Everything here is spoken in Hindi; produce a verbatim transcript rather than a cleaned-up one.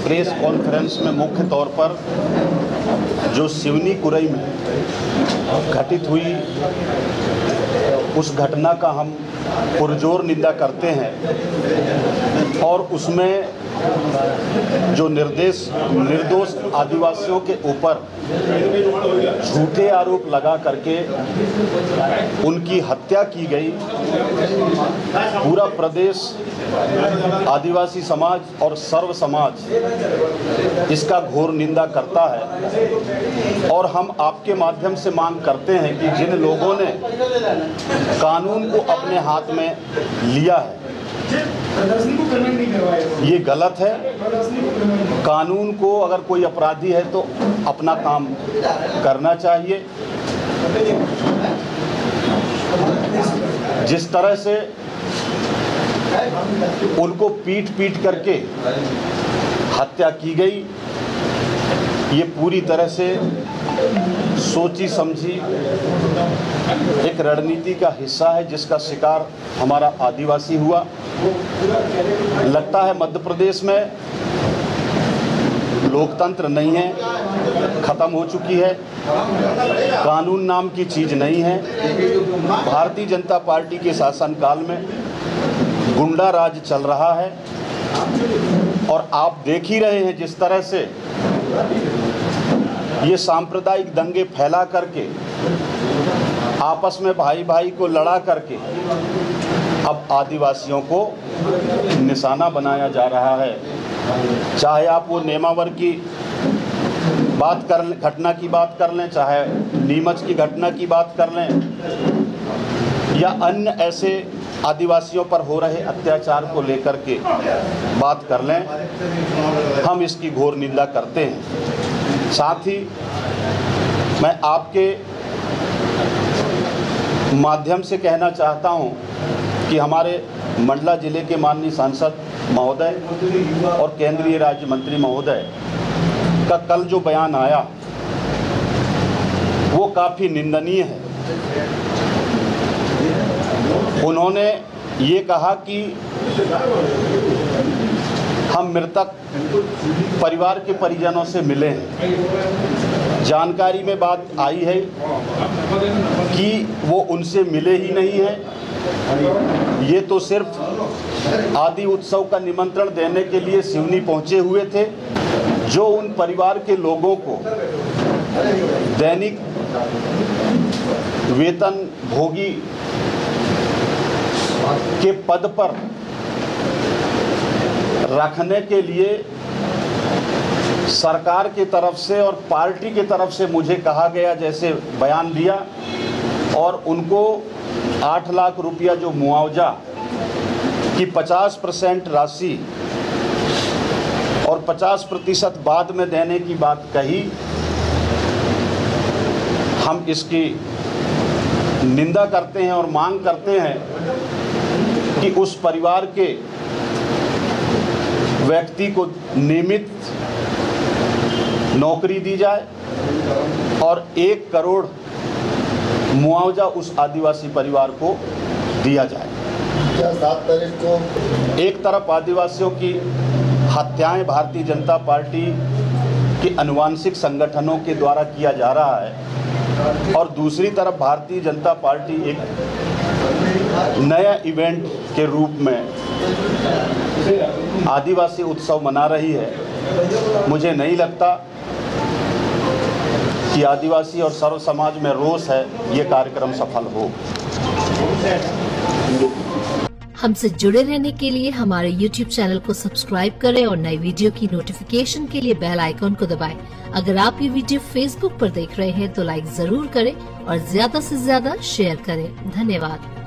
प्रेस कॉन्फ्रेंस में मुख्य तौर पर जो सिवनी कुरई में घटित हुई उस घटना का हम पुरजोर निंदा करते हैं और उसमें जो निर्देश निर्दोष आदिवासियों के ऊपर झूठे आरोप लगा करके उनकी हत्या की गई, पूरा प्रदेश, आदिवासी समाज और सर्व समाज इसका घोर निंदा करता है। और हम आपके माध्यम से मांग करते हैं कि जिन लोगों ने कानून को अपने हाथ में लिया है ये गलत है। कानून को अगर कोई अपराधी है तो अपना काम करना चाहिए। जिस तरह से उनको पीट पीट करके हत्या की गई, ये पूरी तरह से सोची समझी एक रणनीति का हिस्सा है जिसका शिकार हमारा आदिवासी हुआ। लगता है मध्य प्रदेश में लोकतंत्र नहीं है, खत्म हो चुकी है, कानून नाम की चीज़ नहीं है। भारतीय जनता पार्टी के शासनकाल में गुंडा राज चल रहा है और आप देख ही रहे हैं जिस तरह से ये सांप्रदायिक दंगे फैला करके आपस में भाई भाई को लड़ा करके अब आदिवासियों को निशाना बनाया जा रहा है। चाहे आप वो नेमावर की बात कर लें, घटना की बात कर लें, चाहे नीमच की घटना की बात कर लें या अन्य ऐसे आदिवासियों पर हो रहे अत्याचार को लेकर के बात कर लें, हम इसकी घोर निंदा करते हैं। साथ ही मैं आपके माध्यम से कहना चाहता हूं कि हमारे मंडला जिले के माननीय सांसद महोदय और केंद्रीय राज्य मंत्री महोदय का कल जो बयान आया वो काफ़ी निंदनीय है। उन्होंने ये कहा कि हम मृतक परिवार के परिजनों से मिले हैं। जानकारी में बात आई है कि वो उनसे मिले ही नहीं हैं, ये तो सिर्फ आदि उत्सव का निमंत्रण देने के लिए सिवनी पहुंचे हुए थे। जो उन परिवार के लोगों को दैनिक वेतन भोगी के पद पर रखने के लिए सरकार की तरफ से और पार्टी की तरफ से मुझे कहा गया, जैसे बयान दिया, और उनको आठ लाख रुपया जो मुआवजा की पचास परसेंट राशि और पचास प्रतिशत बाद में देने की बात कही। हम इसकी निंदा करते हैं और मांग करते हैं कि उस परिवार के व्यक्ति को नियमित नौकरी दी जाए और एक करोड़ मुआवजा उस आदिवासी परिवार को दिया जाए। क्या सात तारीख को एक तरफ आदिवासियों की हत्याएं भारतीय जनता पार्टी के आनुवंशिक संगठनों के द्वारा किया जा रहा है और दूसरी तरफ भारतीय जनता पार्टी एक नया इवेंट के रूप में आदिवासी उत्सव मना रही है। मुझे नहीं लगता कि आदिवासी और सर्व समाज में रोष है, ये कार्यक्रम सफल हो। हमसे जुड़े रहने के लिए हमारे यूट्यूब चैनल को सब्सक्राइब करें और नई वीडियो की नोटिफिकेशन के लिए बेल आइकॉन को दबाएं। अगर आप ये वीडियो फेसबुक पर देख रहे हैं तो लाइक जरूर करें और ज्यादा से ज्यादा शेयर करें। धन्यवाद।